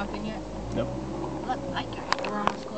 walk in yet? Nope. Look, I got it. We're almost close.